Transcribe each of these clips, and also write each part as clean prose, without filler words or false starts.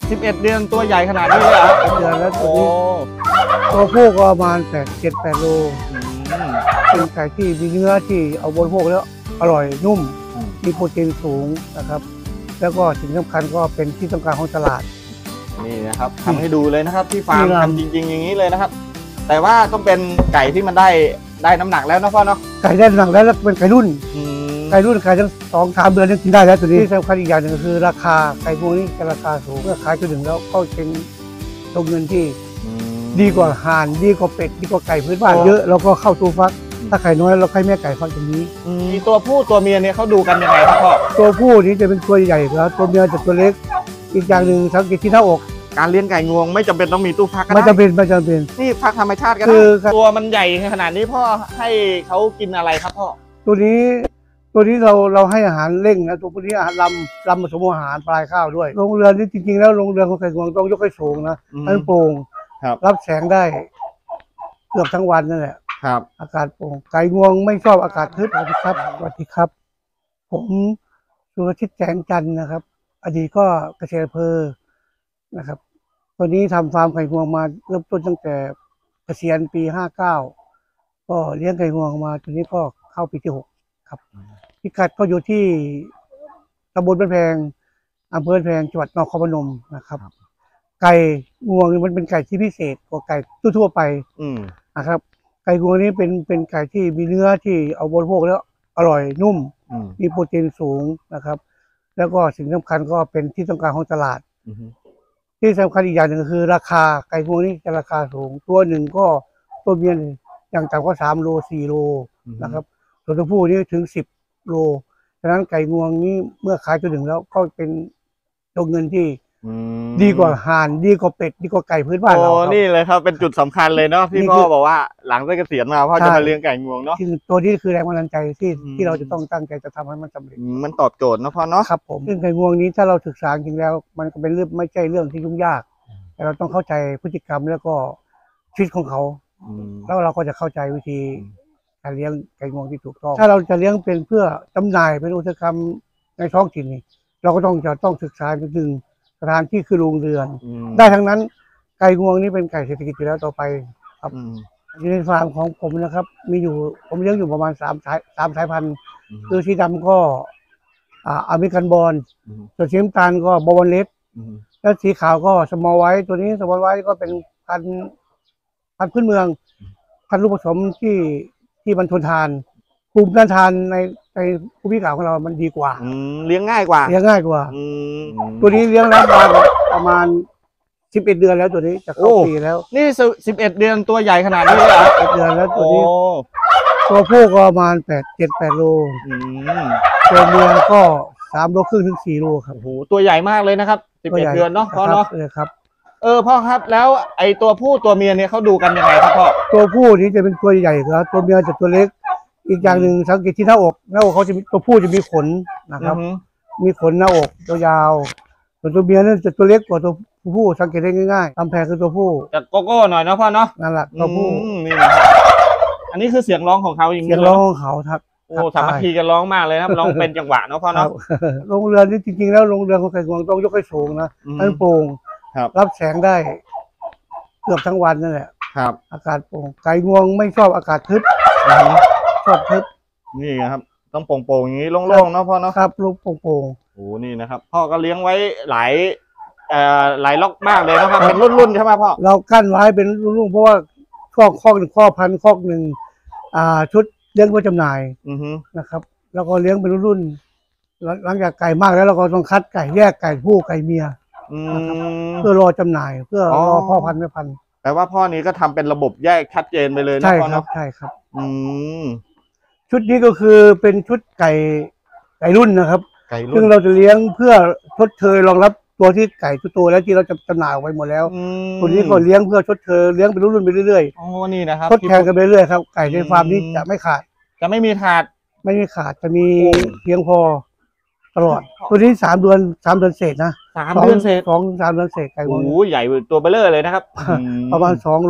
11 เดือนตัวใหญ่ขนาดนี้เลยเหรอเดือนแล้วตัวโอ้นี้ตัวผู้ก็ประมาณ7-8 โลเป็นไก่ที่มีเนื้อที่เอาบริโภคแล้วอร่อยนุ่มมีโปรตีนสูงนะครับแล้วก็สิ่งสำคัญก็เป็นที่ต้องการของตลาดนี่นะครับทำให้ดูเลยนะครับที่ฟาร์มทำจริงๆอย่างนี้เลยนะครับแต่ว่าต้องเป็นไก่ที่มันได้น้ำหนักแล้วนะพ่อเนาะไก่ได้น้ำหนักแล้วเป็นไก่รุ่นไก่ทั้ง2-3 เดือนยังกินได้แล้วตัวนี้ที่สำคัญอีกอย่างหนึ่งก็คือราคาไก่พวกนี้จะราคาสูงเมื่อขายจนถึงแล้วก็เป็นตัวเงินที่ดีกว่าห่านดีกว่าเป็ดดีกว่าไก่พื้นบ้านเยอะแล้วก็เข้าตัวฟักถ้าไข่น้อยเราให้แม่ไก่ฟักอย่างนี้ตัวผู้ตัวเมียเนี่ยเขาดูกันยังไงครับพ่อตัวผู้นี้จะเป็นตัวใหญ่ครับตัวเมียจะตัวเล็กอีกอย่างหนึ่งสังเกตที่หน้าอกการเลี้ยงไก่งวงไม่จำเป็นต้องมีตู้ฟักก็ได้ไม่จำเป็นนี่ฟักธรรมชาติก็ได้ตัวมันใหญ่ขนาดนี้พ่อให้เขากินอะไรครับพ่อตัวนี้เราให้อาหารเร่งนะตัวนี้อาหารลำผสมอาหารปลายข้าวด้วยโรงเรือนนี่จริงๆแล้วโรงเรือนของไก่งวงต้องยกให้สูงนะให้โปร่งรับแสงได้เกือบทั้งวันนั่นแหละครับอากาศโปร่งไก่งวงไม่ชอบอากาศทึบครับสวัสดีครับผมสุรชิตแสงจันทร์นะครับอดีตก็เกษตรอำเภอนะครับตอนนี้ทำฟาร์มไก่งวงมาเริ่มต้นตั้งแต่เกษียณปี59ก็เลี้ยงไก่งวงมาตอนนี้ก็เข้าปีที่6ครับพิกัดก็อยู่ที่ตำบลบ้านแพงอำเภอบ้านแพงจังหวัดนครพนมนะครับไก่งวงมันเป็นไก่ที่พิเศษกว่าไก่ทั่วไปนะครับไก่งวงนี้เป็นไก่ที่มีเนื้อที่เอาบริโภคแล้วอร่อยนุ่มมีโปรตีนสูงนะครับแล้วก็สิ่งสำคัญก็เป็นที่ต้องการของตลาดที่สำคัญอีกอย่างหนึ่งก็คือราคาไก่งวงนี้จะราคาสูงตัวหนึ่งก็ตัวเมียอย่างต่ำก็3 โล 4 โลนะครับส่วนตัวผู้นี่ถึง10 โลฉะนั้นไก่งวงนี้เมื่อขายจนถึงแล้วก็เป็นตัวเงินที่ดีกว่าห่านดีกว่าเป็ดดีกว่าไก่พื้นบ้านเรานี่เลยครับเป็นจุดสำคัญเลยเนาะที่พ่อบอกว่าหลังจากเกษียณมาพ่อจะมาเลี้ยงไก่งวงเนาะตัวนี้คือแรงบันดาลใจที่เราจะต้องตั้งใจจะทำให้มันสำเร็จมันตอบโจทย์นะพ่อเนาะครับผมซึ่งไก่งวงนี้ถ้าเราศึกษาจริงแล้วมันก็เป็นเรื่องไม่ใช่เรื่องที่ยุ่งยากแต่เราต้องเข้าใจพฤติกรรมแล้วก็ชีวิตของเขาแล้วเราก็จะเข้าใจวิธีการเลี้ยงไก่งวงที่ถูกต้องถ้าเราจะเลี้ยงเป็นเพื่อจำหน่ายเป็นอุตสาหกรรมในท้องถิ่นนี่เราก็ต้องศึกษาจริงสถานที่คือโรงเรือนได้ทั้งนั้นไก่งวงนี่เป็นไก่เศรษฐกิจอยู่แล้วต่อไปครับอยู่ในฟาร์มของผมนะครับมีอยู่ผมเลี้ยงอยู่ประมาณ3 สายพันธุ์คือสีดำก็อเมริกันบอลส่วนสีน้ำตาลก็บอลเลสแล้วสีขาวก็สมอลไวท์ตัวนี้สมอลไวท์ก็เป็นพันธุ์พื้นเมืองพันธุ์ลูกผสมที่มันทนทานภูมิต้านทานในภูมิขาวของเรามันดีกว่าเลี้ยงง่ายกว่าตัวนี้เลี้ยงแล้วประมาณ11 เดือนแล้วตัวนี้จะเข้าปีแล้วนี่11 เดือนตัวใหญ่ขนาดนี้เลยเหรอ 11 เดือนแล้วตัวนี้ตัวผู้ก็ประมาณ7-8 โลตัวเมียก็3 โลครึ่งถึง4 โลครับโอ้โหตัวใหญ่มากเลยนะครับ11 เดือนเนาะพ่อเนาะครับพ่อครับแล้วไอตัวผู้ตัวเมียเนี่ยเขาดูกันยังไงครับพ่อตัวผู้นี้จะเป็นตัวใหญ่ครับตัวเมียจะตัวเล็กอีกอย่างหนึ่งสังเกตที่หน้าอกเขาจะมีตัวผู้จะมีขนนะครับมีขนหน้าอกยาวส่วนตัวเมียนั่นจะตัวเล็กกว่าตัวผู้สังเกตได้ง่ายๆลำแพงคือตัวผู้จะโกโก้หน่อยนะพ่อเนาะนั่นแหละตัวผู้นี่นะครับอันนี้คือเสียงร้องของเขาอย่างนี้เสียงร้องของเขาครับโอ้สามัคคีกันร้องมากเลยนะร้องเป็นจังหวะเนาะพ่อเนาะโรงเรือนนี่จริงๆแล้วโรงเรือนของไก่งวงต้องยกให้สูงนะให้โปร่งรับแสงได้เกือบทั้งวันนั่นแหละอากาศโปร่งไก่งวงไม่ชอบอากาศทึบชอบทึบนี่ครับต้องโปร่งๆอย่างนี้โล่งๆเนาะพ่อเนาะครับลูกโปร่งโอ้นี่นะครับพ่อก็เลี้ยงไว้หลายล็อกมากเลยนะครับเป็นรุ่นใช่ไหมพ่อเรากั้นไว้เป็นรุ่นเพราะว่าคอกหนึ่งคอกหนึ่งชุดเลี้ยงไว้จำหน่ายนะครับแล้วก็เลี้ยงเป็นรุ่นหลังจากไก่มากแล้วเราก็ต้องคัดไก่แยกไก่ผู้ไก่เมียเพื่อรอจำหน่ายเพื่อรอพ่อพันธุ์แม่พันธุ์แปลว่าพ่อนี้ก็ทำเป็นระบบแยกชัดเจนไปเลยนะพ่อเนาะใช่ครับชุดนี้ก็คือเป็นชุดไก่รุ่นนะครับซึ่งเราจะเลี้ยงเพื่อชดเชยรองรับตัวที่ไก่ตัวแล้วที่เราจะจำหน่ายออกไปหมดแล้วตัวนี้ก็เลี้ยงเพื่อชดเชยเลี้ยงเป็นรุ่นไปเรื่อยๆนี่นะครับทดแทนกันไปเรื่อยครับไก่ในฟาร์มนี้จะไม่ขาดจะไม่มีขาดจะมีเพียงพอตลอดตัวนี้3 เดือนเศษนะ 3 เดือนเศษ 2-3 เดือนเศษไก่โอ้โหใหญ่ตัวเบลอเลยนะครับประมาณ2 โล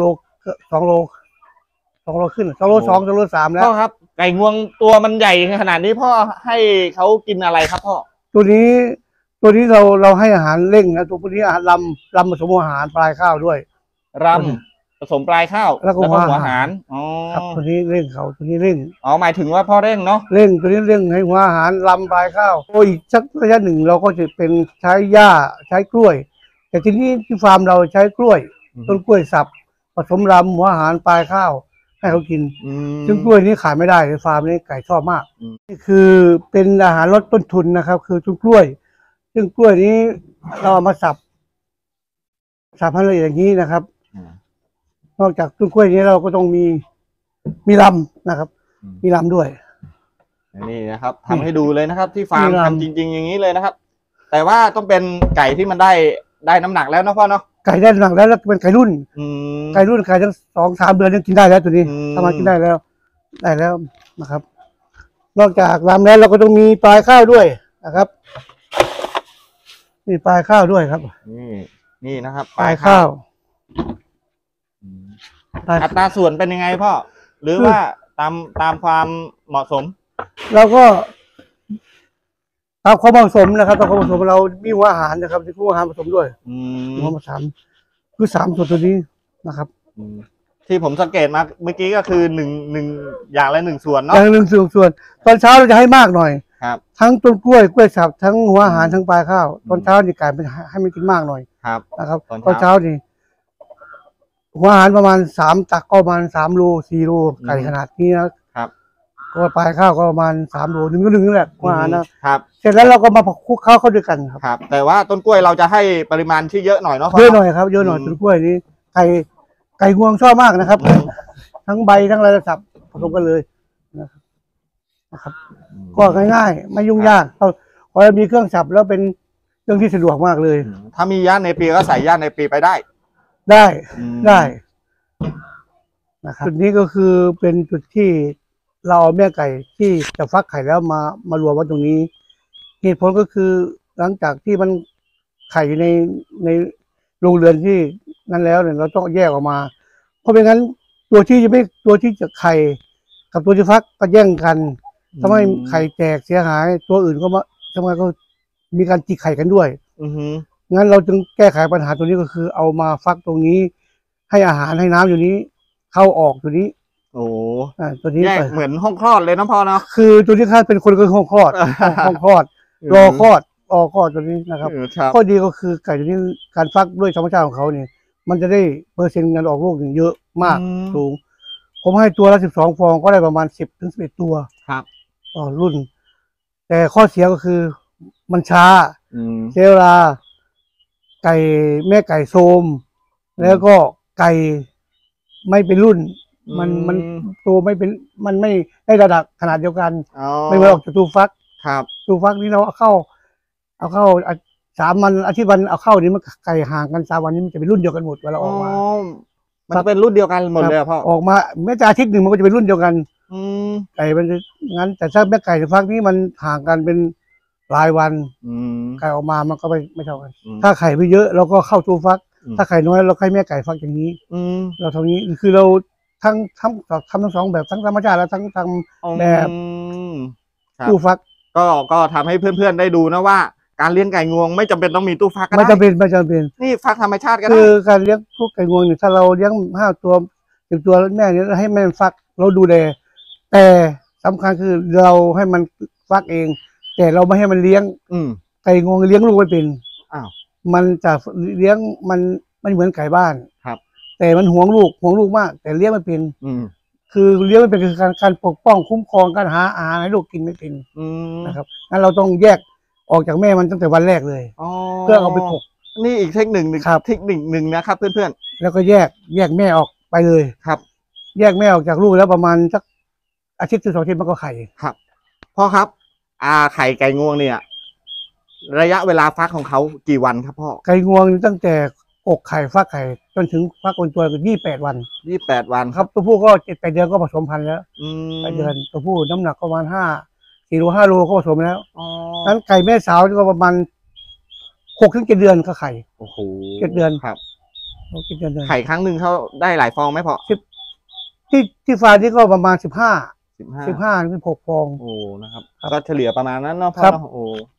ขึ้น2 โล 2 โล 3แล้วพ่อครับไก่งวงตัวมันใหญ่ขนาดนี้พ่อให้เขากินอะไรครับพ่อตัวนี้ตัวนี้เราให้อาหารเร่งนะตัวนี้อาหารลำผสมอาหารปลายข้าวด้วยรำผสมปลายข้าวแล้วก็หัวอาหารอ๋อครับตัวนี้เร่งเขาตัวนี้เร่งอ๋อหมายถึงว่าพ่อเร่งเนาะเร่งตัวนี้เร่งให้หัวอาหารลำปลายข้าวโอ้ยสักระยะหนึ่งเราก็จะเป็นใช้หญ้าใช้กล้วย แต่ทีนี้ที่ฟาร์มเราใช้กล้วยต้นกล้วยสับผสมลำหัวอาหารปลายข้าวให้เขากินซึ่งกล้วยนี้ขายไม่ได้ในฟาร์มนี้ไก่ชอบมากนี่คือเป็นอาหารลดต้นทุนนะครับคือต้นกล้วย ซึ่งกล้วยนี้เราเอามาสับให้ละเอียดอย่างนี้นะครับนอกจากต้นกล้วยนี้เราก็ต้องมีลำนะครับมีลำด้วยนี่นะครับทำให้ดูเลยนะครับ ที่ฟาร์มทำจริงๆอย่างนี้เลยนะครับ แต่ว่าต้องเป็นไก่ที่มันได้น้ำหนักแล้วนะพ่อเนาะไก่ได้น้ำหนักแล้วเป็นไก่รุ่นไก่ทั้ง2-3 เดือนยังกินได้แล้วตัวนี้ทำมากินได้แล้วนะครับ นอกจากลำแล้วเราก็ต้องมีปลายข้าวด้วยนะครับนี่ปลายข้าวด้วยครับนี่นะครับปลายข้าวอัตราส่วนเป็นยังไงพ่อหรือว่าตามความเหมาะสมเราก็ตามความเหมาะสมนะครับตามความเหมาะสมเรามีหัวอาหารนะครับที่หัวอาหารผสมด้วยหัวผสมคือ3 ส่วนตัวนี้นะครับที่ผมสังเกตมาเมื่อกี้ก็คือหนึ่งอย่างละ1 ส่วนเนาะอย่าง1 ส่วนตอนเช้าเราจะให้มากหน่อยครับทั้งต้นกล้วยสับทั้งหัวอาหารทั้งปลายข้าวตอนเช้านี่ไก่เป็นให้มันกินมากหน่อยครับนะครับตอนเช้านี่หัวอาหารประมาณ3 ตักก็ประมาณ3 โล 4 โลไก่ขนาดนี้นะครับก็ปลายข้าวก็ประมาณ3 โล1 ก็ 1นั่นแหละหัวอาหารนะครับเสร็จแล้วเราก็มาคลุกเข้าด้วยกันครับแต่ว่าต้นกล้วยเราจะให้ปริมาณที่เยอะหน่อยเนาะเยอะหน่อยครับเยอะหน่อยต้นกล้วยนี้ไก่งวงชอบมากนะครับทั้งใบทั้งอะไรสับผสมกันเลยนะครับก็ง่ายๆไม่ยุ่งยากพอมีเครื่องสับแล้วเป็นเรื่องที่สะดวกมากเลยถ้ามีย่าในปีก็ใส่ย่าในปีไปได้นะครับจุดนี้ก็คือเป็นจุดที่เราเอาแม่ไก่ที่จะฟักไข่แล้วมารวมไว้ตรงนี้เหตุผลก็คือหลังจากที่มันไข่อยู่ในโรงเรือนที่นั้นแล้วเนี่ยเราต้องแยกออกมาเพราะไม่งั้นตัวที่จะไข่กับตัวที่ฟักก็แย่งกันทำให้ไข่แตกเสียหายตัวอื่นก็ทำไมก็มีการจิกไข่กันด้วยงั้นเราจึงแก้ไขปัญหาตัวนี้ก็คือเอามาฟักตรงนี้ให้อาหารให้น้ำอยู่นี้เข้าออกตัวนี้โอ้ตัวนี้แยกเหมือนห้องคลอดเลยนะพ่อเนาะคือตัวที่คาดเป็นคนก็ห้องคลอดรอคลอดตัวนี้นะครับข้อดีก็คือไก่ตัวนี้การฟักด้วยธรรมชาติของเขาเนี่ยมันจะได้เปอร์เซ็นต์การออกลูกเยอะมากสูงผมให้ตัวละ12 ฟองก็ได้ประมาณ10 ถึง 11 ตัวครับต่อรุ่นแต่ข้อเสียก็คือมันช้าเสียเวลาไก่แม่ไก่โทรมแล้วก็ไก่ไม่เป็นรุ่นมันตัวไม่เป็นมันไม่ได้ระดับขนาดเดียวกันไม่เหมือนออกจากตู้ฟักครับตู้ฟักนี่เราเอาเข้า3 วันอาทิตย์วันเอาเข้านี่มันไก่ห่างกัน3 วันนี้มันจะเป็นรุ่นเดียวกันหมดเวลาออกมามันเป็นรุ่นเดียวกันหมดเลยพ่อออกมาแม้แต่อาทิตย์หนึ่งมันก็จะเป็นรุ่นเดียวกันไก่มันงั้นแต่ถ้าแม่ไก่ฟักนี้มันห่างกันเป็นรายวันไก่ออกมามันก็ไม่เท่ากันถ้าไข่ไปเยอะเราก็เข้าตู้ฟักถ้าไข่น้อยเราให้แม่ไก่ฟักอย่างนี้เราทำนี้คือเราทำทั้ง2 แบบทั้งธรรมชาติและทั้งทำแบบตู้ฟักก็ทำให้เพื่อนๆได้ดูนะว่าการเลี้ยงไก่งวงไม่จำเป็นต้องมีตู้ฟักก็ได้ไม่จำเป็นนี่ฟักธรรมชาติก็ได้คือการเลี้ยงพวกไก่งวงเนี่ยถ้าเราเลี้ยง5 ตัว 10 ตัวแม่เนี่ยให้แม่ฟักเราดูแลแต่สำคัญคือเราให้มันฟักเองแต่เราไม่ให้มันเลี้ยงไก่งวงเลี้ยงลูกไม่เป็นมันจะเลี้ยงมันไม่เหมือนไก่บ้านครับแต่มันห่วงลูกมากแต่เลี้ยงไม่เป็นคือเลี้ยงไม่เป็นคือการปกป้องคุ้มครองการหาอาหารให้ลูกกินไม่เป็นนะครับงั้นเราต้องแยกออกจากแม่มันตั้งแต่วันแรกเลยเพื่อเอาไปปกนี่อีกเทคนิคหนึ่งนะครับเพื่อนๆแล้วก็แยกแม่ออกไปเลยครับแยกแม่ออกจากลูกแล้วประมาณสักอาทิตย์ถึง2 อาทิตย์มันก็ไข่ครับพ่อครับไข่ไก่งวงเนี่ยระยะเวลาฟักของเขากี่วันครับพ่อไก่งวงตั้งแต่อกไข่ฟักไข่จนถึงฟักคนตัวก็28 วันวันครับตัวผู้ก็7-8 เดือนก็ผสมพันธุ์แล้ว8 เดือนตัวผู้น้ำหนักประมาณ4 โล 5 โลก็ผสมแล้วนั้นไก่แม่สาวก็ประมาณ6-7 เดือนก็ไข่โอ้โห 7 เดือนครับ 7 เดือนไข่ครั้งหนึ่งเขาได้หลายฟองไหมพ่อที่ฟาร์มที่ก็ประมาณ15 ถึง 16 ฟองโอ้นะครับก็เฉลี่ยประมาณนั้นเนาะพ่อโอ้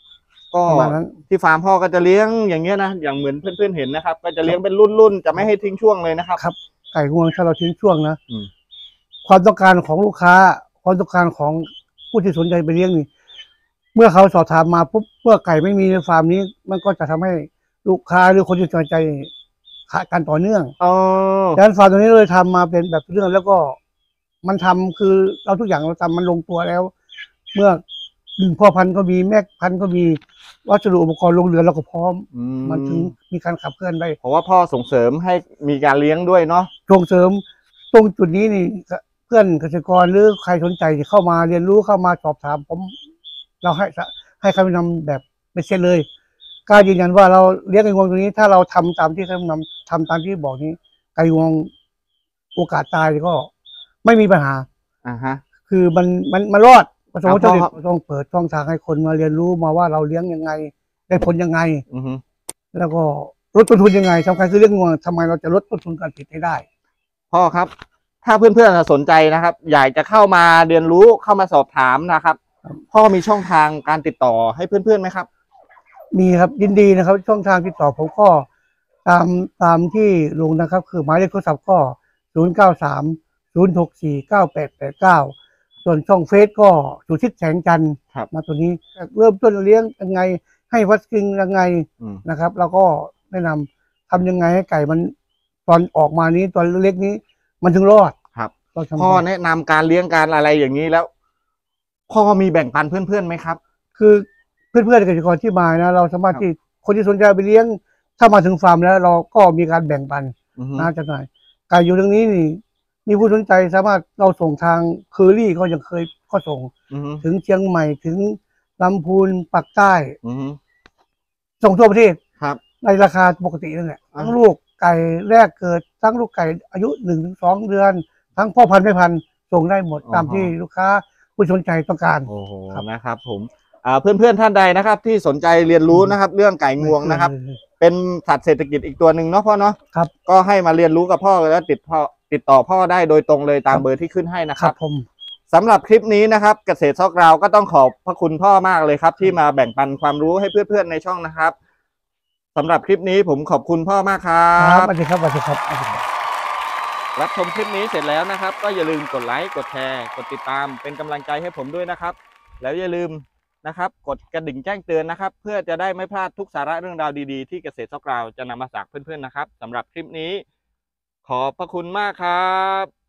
ก็ประมาณนั้นที่ฟาร์มพ่อก็จะเลี้ยงอย่างเงี้ยนะอย่างเหมือนเพื่อนๆเห็นนะครับ ก็จะเลี้ยงเป็นรุ่นๆจะไม่ให้ทิ้งช่วงเลยนะครับครับ ไก่งวงถ้าเราทิ้งช่วงนะอืมความต้องการของลูกค้า ความต้องการของผู้ที่สนใจไปเลี้ยงนี่เมื่อเขาสอบถามมาปุ๊บเมื่อไก่ไม่มีในฟาร์มนี้ มันก็จะทำให้ลูกค้าหรือคนที่สนใจขาดการต่อเนื่องอ๋อดังนั้นฟาร์มตัวนี้เลยทำมาเป็นแบบเรื่องแล้วก็มันทำคือเราทุกอย่างเราทำมันลงตัวแล้ว เมื่อพ่อพันธุ์ก็มีแม่พันธุ์ก็มีวัสดุอุปกรณ์ลงเรือเราก็พร้อม มันถึงมีการขับเคลื่อนได้เพราะว่าพ่อส่งเสริมให้มีการเลี้ยงด้วยเนาะส่งเสริมตรงจุดนี้นี่เพื่อนเกษตรกรหรือใครสนใจที่เข้ามาเรียนรู้เข้ามาสอบถามผมเราให้คำแนะนำแบบเป็นเช่นเลยกล้ายืนยันว่าเราเลี้ยงไก่งวงตัวนี้ ถ้าเราทำตามที่คำแนะนำทำตามที่บอกนี้ไก่งวงโอกาสตายก็ไม่มีปัญหาอ่าฮะคือมันรอดประสงค์ครับจะพ่อต้องเปิดช่องทางให้คนมาเรียนรู้มาว่าเราเลี้ยงยังไง ได้ผลยังไงอือฮึแล้วก็ลดต้นทุนยังไงสำคัญคือเรื่องงวงทำไมเราจะลดต้นทุนการผลิตให้ได้พ่อครับ ถ้าเพื่อนๆสนใจนะครับ อยากจะเข้ามาเรียนรู้เข้ามาสอบถามนะครับ พ่อมีช่องทางการติดต่อให้เพื่อนๆไหมครับมีครับยินดีนะครับ ช่องทางติดต่อผมก็ตามที่ลงนะครับ คือหมายเลขโทรศัพท์ก็093 064 9889ส่วนช่องเฟซก็สุชิตแสงจันทร์ครับมาตัวนี้เริ่มต้นเลี้ยงยังไง ให้วัคซีนยังไงอืมนะครับ แล้วก็แนะนำทำยังไงให้ไก่มันตอนออกมานี้ตอนเล็กๆนี้ มันถึงรอดครับเราทำพ่อแนะนำการเลี้ยงการอะไรอย่างนี้แล้ว พ่อมีแบ่งปันเพื่อนๆไหมครับคือเพื่อนๆเกษตรกรที่มานะเราสามารถครับที่คนที่สนใจไปเลี้ยง ถ้ามาถึงฟาร์มแล้วเราก็มีการแบ่งปันอือฮึนะจำหน่ายไก่อยู่ตรงนี้นี่มีผู้สนใจสามารถเราส่งทางเคอรี่ก็ยังเคยก็ส่งอือฮึถึงเชียงใหม่ถึงลำพูนปักใต้อือฮึส่งทั่วประเทศครับในราคาปกตินั่นแหละอ่าทั้งลูกไก่แรกเกิดทั้งลูกไก่อายุ1 ถึง 2 เดือน ทั้งพ่อพันธุ์แม่พันธุ์ส่งได้หมดตามที่ลูกค้าผู้สนใจต้องการโอ้โหครับนะครับผมเพื่อนๆท่านใดนะครับ ที่สนใจเรียนรู้นะครับ เรื่องไก่งวงนะครับ เป็นสัตว์เศรษฐกิจอีกตัวหนึ่งเนาะพ่อเนาะครับก็ให้มาเรียนรู้กับพ่อแล้วติดต่อพ่อได้โดยตรงเลยตามเบอร์ที่ขึ้นให้นะคครัรับบ ผมสำหรับคลิปนี้นะครับเกษตรซอกเราก็ต้องขอบพระคุณพ่อมากเลยครับ ที่มาแบ่งปันความรู้ให้เพื่อนๆในช่องนะครับสำหรับคลิปนี้ผมขอบคุณพ่อมากครัครับ บสวัสดีครับสวัสดีครับรับชมคลิปนี้เสร็จแล้วนะครับ ก็อย่าลืมกดไลค์กดแชร์กดติดตามเป็นกำลังใจให้ผมด้วยนะครับ แล้วอย่าลืมนะครับกดกระดิ่งแจ้งเตือนนะครับ เพื่อจะได้ไม่พลาดทุกสาระเรื่องราวดีๆที่เกษตรซอกเราจะนำมาฝากเพื่อนๆนะครับสำหรับคลิปนี้ ขอบพระคุณมากครับ